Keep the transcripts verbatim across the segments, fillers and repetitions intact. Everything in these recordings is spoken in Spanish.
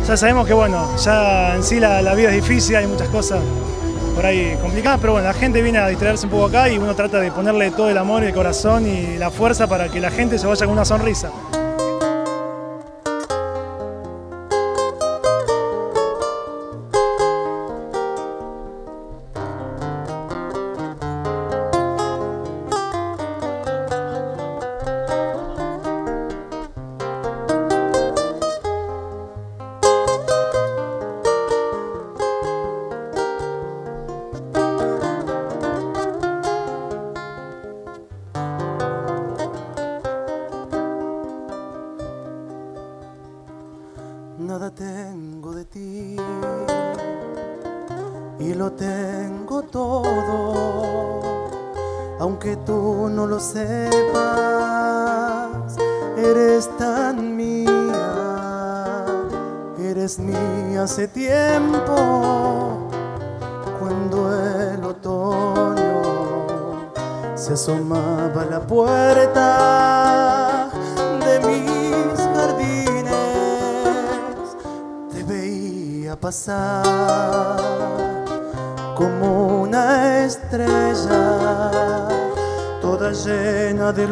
Ya sabemos que bueno, ya en sí la, la vida es difícil, hay muchas cosas por ahí complicadas, pero bueno, la gente viene a distraerse un poco acá y uno trata de ponerle todo el amor y el corazón y la fuerza para que la gente se vaya con una sonrisa. Nada tengo de ti y lo tengo todo, aunque tú no lo sepas, eres tan mía, eres mía hace tiempo, cuando el otoño se asomaba a la puerta de mis jardines. Pasar como una estrella toda llena de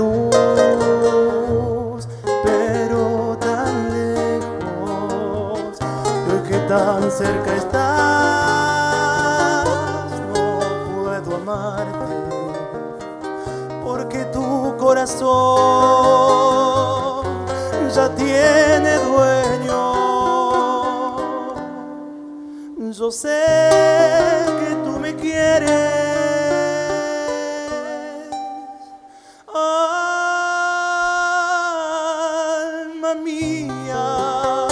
luz, pero tan lejos, creo que tan cerca estás. No puedo amarte porque tu corazón ya tiene dueño. Yo sé que tú me quieres, alma mía.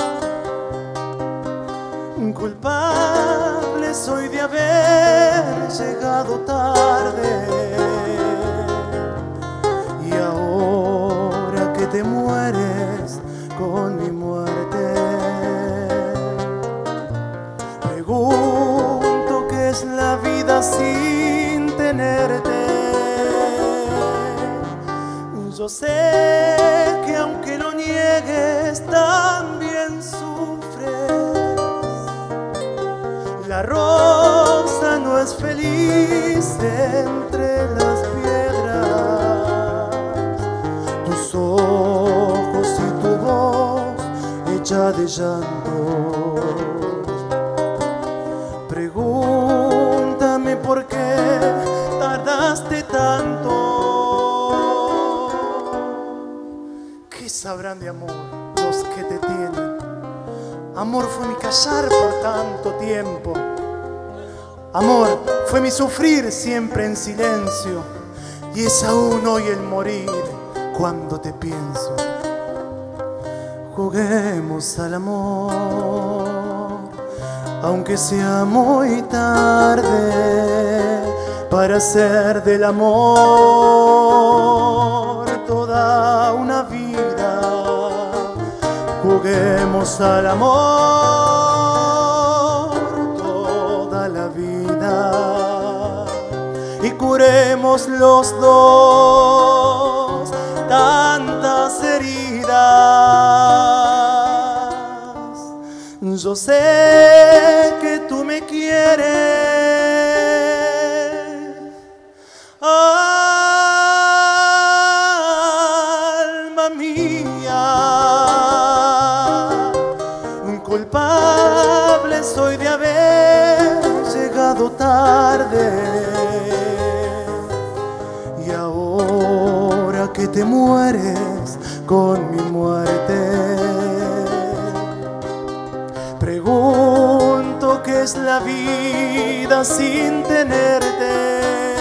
Culpable soy de haber llegado tarde, y ahora que te mueres con mi muerte, pregunto qué es la vida sin tenerte. Yo sé que aunque lo niegues también sufres. La rosa no es feliz entre las piedras. Tus ojos y tu voz hecha de llanto. Pregúntame por qué tardaste tanto. ¿Qué sabrán de amor los que te tienen? Amor fue mi callar por tanto tiempo. Amor fue mi sufrir siempre en silencio. Y es aún hoy el morir cuando te pienso. Juguemos al amor, aunque sea muy tarde, para hacer del amor toda una vida. Juguemos al amor toda la vida y curemos los dos tantas heridas. Yo sé que tú me quieres, alma mía. Culpable soy de haber llegado tarde, y ahora que te mueres con mi muerte, pregunto qué es la vida sin tenerte.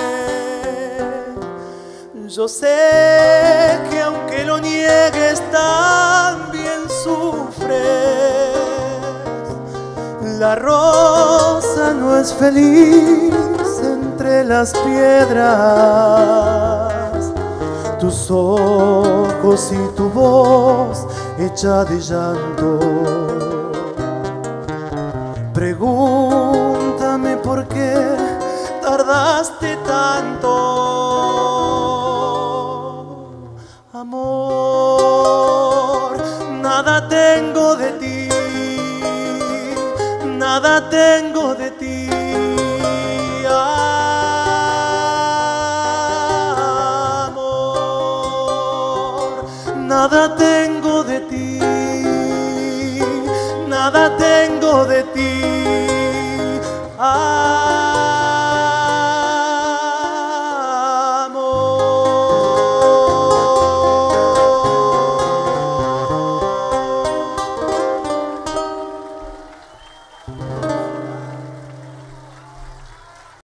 Yo sé que aunque lo niegues también sufres. La rosa no es feliz entre las piedras. Tus ojos y tu voz hecha de llanto. Pregúntame por qué tardaste tanto. Amor, nada tengo de ti nada tengo de ti. Amor, nada tengo de ti, nada tengo de ti.